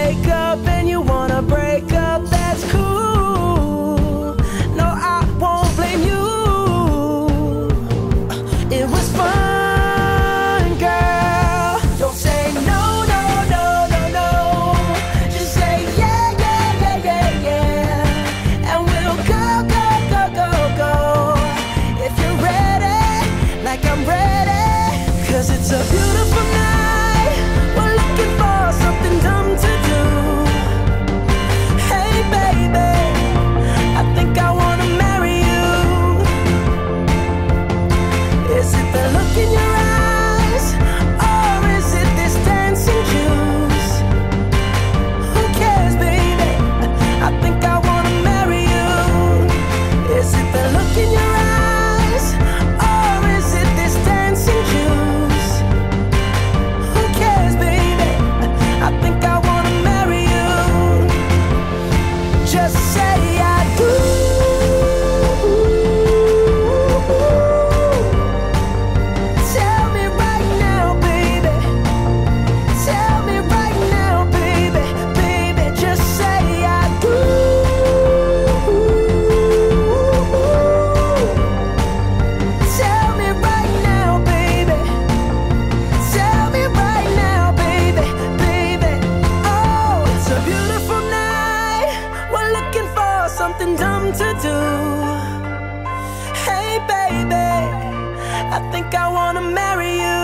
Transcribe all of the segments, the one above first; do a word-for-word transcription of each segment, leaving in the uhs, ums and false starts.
wake up and you wanna break up, that's cool. No, I won't blame you. It was fun, girl. Don't say no, no, no, no, no. Just say yeah, yeah, yeah, yeah, yeah. And we'll go, go, go, go, go. If you're ready, like I'm ready. Cause it's a beautiful night. We're looking for something dumb to do. Hey baby, I think I wanna marry you. Is it the look in your eyes, or is it this dancing juice? Who cares, baby? I think I wanna marry you. Is it the look in your eyes, or is it this dancing juice? Who cares, baby? I think I wanna marry you. Just say I do. Tell me right now, baby. Tell me right now, baby. Baby, just say I do. Tell me right now, baby. Tell me right now, baby, baby. Oh, it's a beautiful night. We're looking for something dumb to do. Hey baby, I think I wanna marry you.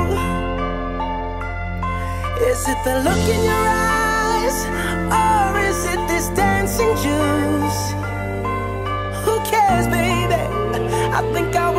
Is it the look in your eyes, or is it this dancing juice? Who cares, baby? I think I